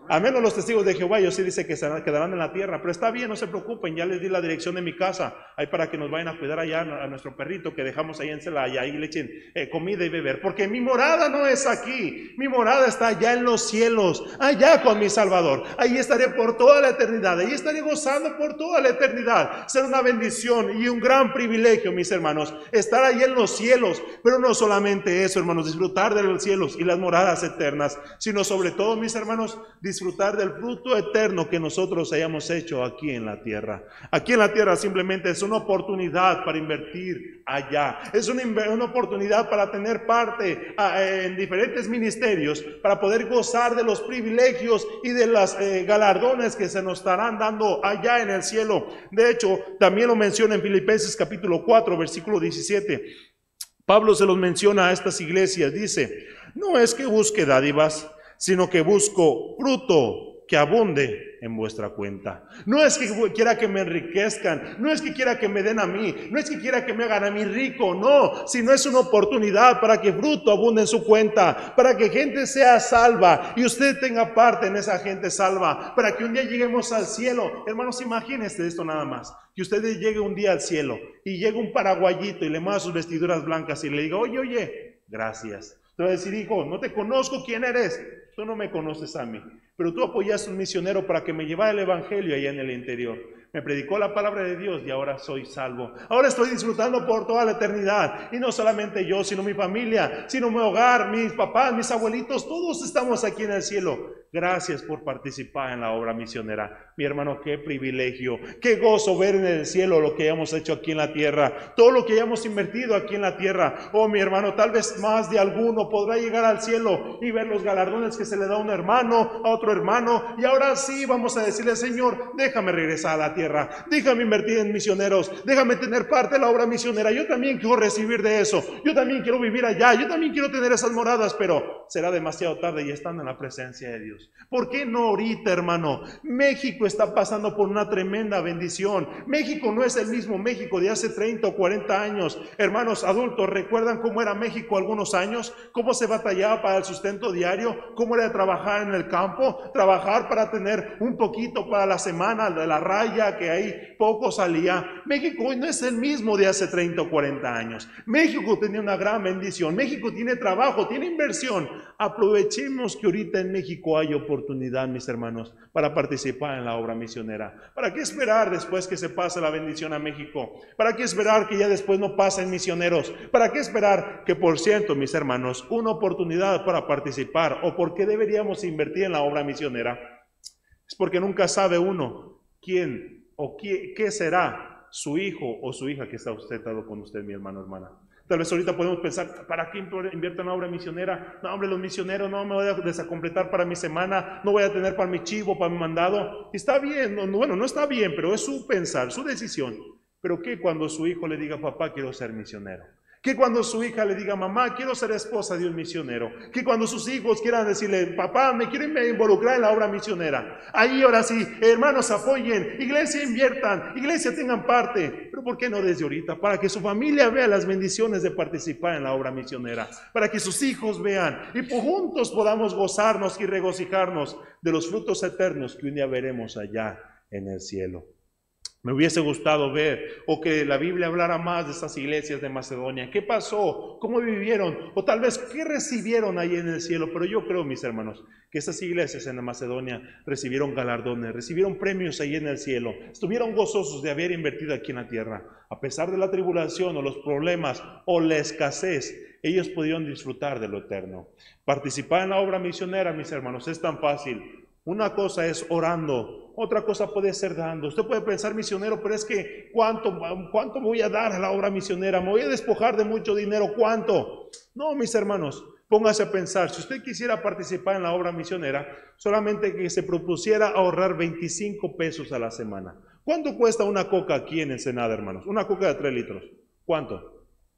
Al menos los testigos de Jehová, ellos sí dicen que se quedarán en la tierra, pero está bien, no se preocupen, ya les di la dirección de mi casa, ahí para que nos vayan a cuidar allá a nuestro perrito que dejamos ahí en Celaya, ahí le echen eh, comida y beber, porque mi morada no es aquí, mi morada está allá en los cielos, allá con mi Salvador, ahí estaré por toda la eternidad, ahí estaré gozando por toda la eternidad. Será una bendición y un gran privilegio, mis hermanos, estar ahí en los cielos, pero no solamente eso, hermanos, disfrutar de los cielos y las moradas eternas, sino sobre todo, mis hermanos, disfrutar del fruto eterno que nosotros hayamos hecho aquí en la tierra. Aquí en la tierra simplemente es una oportunidad para invertir allá. Es una, una oportunidad para tener parte a, en diferentes ministerios, para poder gozar de los privilegios y de los eh, galardones que se nos estarán dando allá en el cielo. De hecho, también lo menciona en Filipenses capítulo cuatro, versículo diecisiete. Pablo se los menciona a estas iglesias. Dice, no es que busque dádivas, sino que busco fruto que abunde en vuestra cuenta. No es que quiera que me enriquezcan, no es que quiera que me den a mí, no es que quiera que me hagan a mí rico, no, sino es una oportunidad para que fruto abunde en su cuenta, para que gente sea salva y usted tenga parte en esa gente salva, para que un día lleguemos al cielo. Hermanos, imagínense esto nada más, que usted llegue un día al cielo y llegue un paraguayito y le mueva sus vestiduras blancas y le diga, oye, oye, gracias. Te va a decir, hijo, no te conozco, ¿quién eres? Tú no me conoces a mí, pero tú apoyaste a un misionero para que me llevara el evangelio allá en el interior. Me predicó la palabra de Dios y ahora soy salvo. Ahora estoy disfrutando por toda la eternidad. Y no solamente yo, sino mi familia, sino mi hogar, mis papás, mis abuelitos, todos estamos aquí en el cielo. Gracias por participar en la obra misionera. Mi hermano, qué privilegio, qué gozo ver en el cielo lo que hayamos hecho aquí en la tierra, todo lo que hayamos invertido aquí en la tierra. Oh, mi hermano, tal vez más de alguno podrá llegar al cielo y ver los galardones que se le da a un hermano, a otro hermano. Y ahora sí vamos a decirle, Señor, déjame regresar a la tierra, déjame invertir en misioneros, déjame tener parte de la obra misionera. Yo también quiero recibir de eso, yo también quiero vivir allá, yo también quiero tener esas moradas, pero será demasiado tarde y estando en la presencia de Dios. ¿Por qué no ahorita, hermano? México está pasando por una tremenda bendición. México no es el mismo México de hace treinta o cuarenta años. Hermanos adultos, ¿recuerdan cómo era México algunos años? ¿Cómo se batallaba para el sustento diario? ¿Cómo era trabajar en el campo? Trabajar para tener un poquito para la semana de la raya, que ahí poco salía. México hoy no es el mismo de hace treinta o cuarenta años. México tenía una gran bendición. México tiene trabajo, tiene inversión. Aprovechemos que ahorita en México hay oportunidad, mis hermanos, para participar en la obra misionera. ¿Para qué esperar después que se pase la bendición a México? ¿Para qué esperar que ya después no pasen misioneros? ¿Para qué esperar que, por cierto, mis hermanos, una oportunidad para participar o por qué deberíamos invertir en la obra misionera? Es porque nunca sabe uno quién o qué, qué será su hijo o su hija que está usted dado con usted, mi hermano, hermana. Tal vez ahorita podemos pensar, ¿para qué invierto en la obra misionera? No, hombre, los misioneros no me voy a desacompletar para mi semana, no voy a tener para mi chivo, para mi mandado. Está bien, no, bueno, no está bien, pero es su pensar, su decisión. Pero ¿qué cuando su hijo le diga, papá, quiero ser misionero? Que cuando su hija le diga, mamá, quiero ser esposa de un misionero. Que cuando sus hijos quieran decirle, papá, me quiero involucrar en la obra misionera. Ahí ahora sí, hermanos, apoyen, iglesia, inviertan, iglesia, tengan parte. Pero ¿por qué no desde ahorita? Para que su familia vea las bendiciones de participar en la obra misionera. Para que sus hijos vean y juntos podamos gozarnos y regocijarnos de los frutos eternos que un día veremos allá en el cielo. Me hubiese gustado ver o que la Biblia hablara más de estas iglesias de Macedonia. ¿Qué pasó? ¿Cómo vivieron? O tal vez, ¿qué recibieron ahí en el cielo? Pero yo creo, mis hermanos, que esas iglesias en Macedonia recibieron galardones, recibieron premios ahí en el cielo. Estuvieron gozosos de haber invertido aquí en la tierra. A pesar de la tribulación o los problemas o la escasez, ellos pudieron disfrutar de lo eterno. Participar en la obra misionera, mis hermanos, es tan fácil. Una cosa es orando, otra cosa puede ser dando. Usted puede pensar, misionero, pero es que ¿cuánto, cuánto voy a dar a la obra misionera? ¿Me voy a despojar de mucho dinero? ¿Cuánto? No, mis hermanos, póngase a pensar. Si usted quisiera participar en la obra misionera, solamente que se propusiera ahorrar veinticinco pesos a la semana. ¿Cuánto cuesta una coca aquí en Ensenada, hermanos? Una coca de tres litros. ¿Cuánto?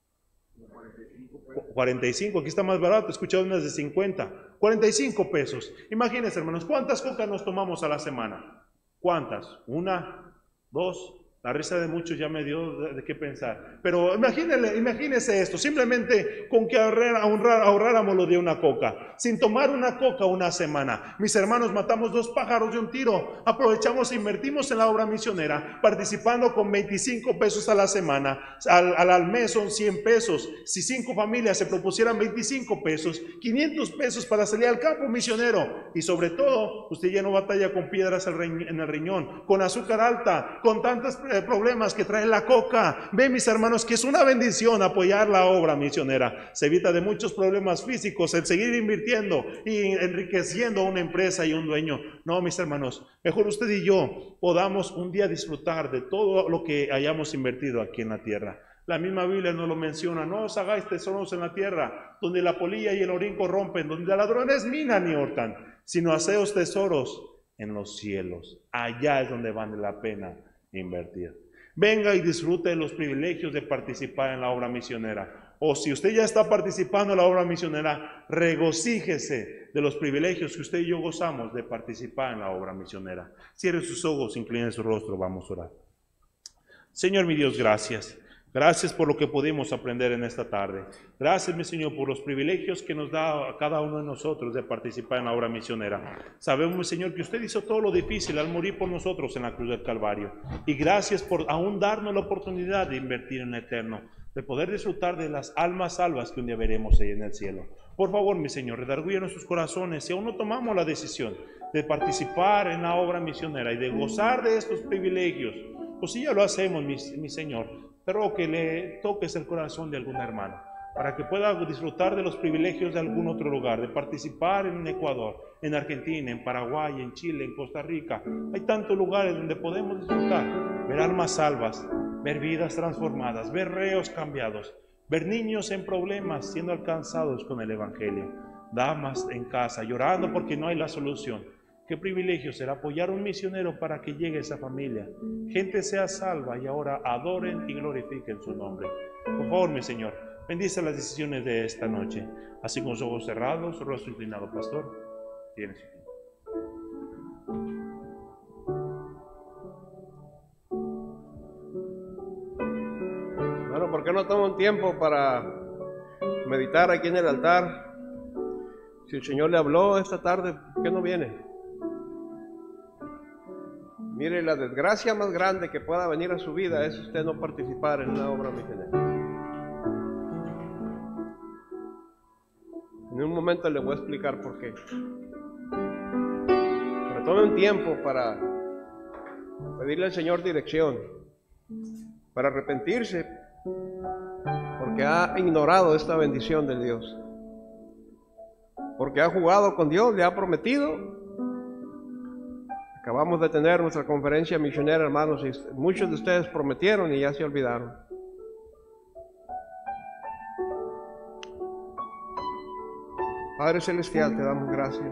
cuarenta y cinco, aquí está más barato, he escuchado unas de cincuenta, cuarenta y cinco pesos. Imagínense, hermanos, ¿cuántas cocas nos tomamos a la semana? ¿Cuántas? ¿Una? ¿Dos? La risa de muchos ya me dio de, de qué pensar. Pero imagínense, imagínense esto, simplemente con que ahorrar, ahorrar, ahorráramos lo de una coca, sin tomar una coca una semana. Mis hermanos, matamos dos pájaros de un tiro. Aprovechamos e invertimos en la obra misionera, participando con veinticinco pesos a la semana. Al, al, al mes son cien pesos. Si cinco familias se propusieran veinticinco pesos, quinientos pesos para salir al campo misionero. Y sobre todo, usted ya no batalla con piedras en el riñón, con azúcar alta, con tantas problemas que trae la coca. Ven, mis hermanos, que es una bendición apoyar la obra misionera. Se evita de muchos problemas físicos el seguir invirtiendo y enriqueciendo a una empresa y un dueño. No, mis hermanos, mejor usted y yo podamos un día disfrutar de todo lo que hayamos invertido aquí en la tierra. La misma Biblia nos lo menciona: no os hagáis tesoros en la tierra, donde la polilla y el orín corrompen, donde ladrones minan y hurtan, sino haceos tesoros en los cielos. Allá es donde vale la pena invertir. Venga y disfrute de los privilegios de participar en la obra misionera. O si usted ya está participando en la obra misionera, regocíjese de los privilegios que usted y yo gozamos de participar en la obra misionera. Cierre sus ojos, incline su rostro, vamos a orar. Señor mi Dios, gracias. Gracias por lo que pudimos aprender en esta tarde. Gracias, mi Señor, por los privilegios que nos da a cada uno de nosotros de participar en la obra misionera. Sabemos, mi Señor, que usted hizo todo lo difícil al morir por nosotros en la cruz del Calvario. Y gracias por aún darnos la oportunidad de invertir en el eterno, de poder disfrutar de las almas salvas que un día veremos ahí en el cielo. Por favor, mi Señor, redarguye nuestros corazones si aún no tomamos la decisión de participar en la obra misionera y de gozar de estos privilegios. Pues si ya lo hacemos, mi, mi Señor, pero que le toques el corazón de algún hermano, para que pueda disfrutar de los privilegios de algún otro lugar, de participar en Ecuador, en Argentina, en Paraguay, en Chile, en Costa Rica. Hay tantos lugares donde podemos disfrutar, ver almas salvas, ver vidas transformadas, ver reos cambiados, ver niños en problemas siendo alcanzados con el Evangelio, damas en casa llorando porque no hay la solución. Qué privilegio será apoyar a un misionero para que llegue a esa familia, gente sea salva y ahora adoren y glorifiquen su nombre. Por favor, mi Señor, bendice las decisiones de esta noche. Así con los ojos cerrados, rostro inclinado, pastor, tienes su tiempo. Bueno, ¿por qué no toma un tiempo para meditar aquí en el altar? Si el Señor le habló esta tarde, ¿por qué no viene? Mire, la desgracia más grande que pueda venir a su vida es usted no participar en una obra misionera. En un momento le voy a explicar por qué. Pero tome un tiempo para pedirle al Señor dirección, para arrepentirse, porque ha ignorado esta bendición de Dios, porque ha jugado con Dios, le ha prometido. Acabamos de tener nuestra conferencia misionera, hermanos, y muchos de ustedes prometieron y ya se olvidaron. Padre Celestial, te damos gracias.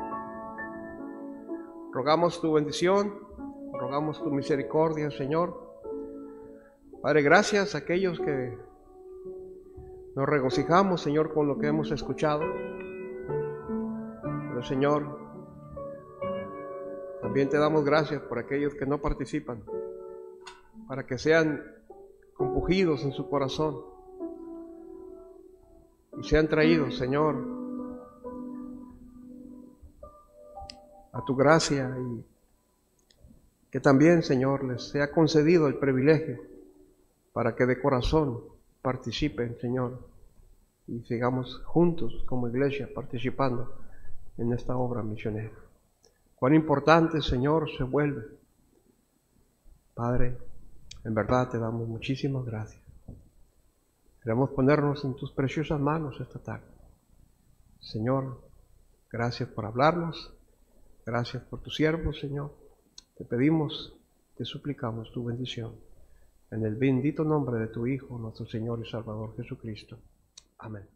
Rogamos tu bendición, rogamos tu misericordia, Señor. Padre, gracias a aquellos que nos regocijamos, Señor, con lo que hemos escuchado. Pero, Señor, también te damos gracias por aquellos que no participan, para que sean compungidos en su corazón y sean traídos, Señor, a tu gracia, y que también, Señor, les sea concedido el privilegio para que de corazón participen, Señor, y sigamos juntos como iglesia participando en esta obra misionera. Cuán importante, Señor, se vuelve. Padre, en verdad te damos muchísimas gracias. Queremos ponernos en tus preciosas manos esta tarde. Señor, gracias por hablarnos. Gracias por tus siervos, Señor. Te pedimos, te suplicamos tu bendición. En el bendito nombre de tu Hijo, nuestro Señor y Salvador Jesucristo. Amén.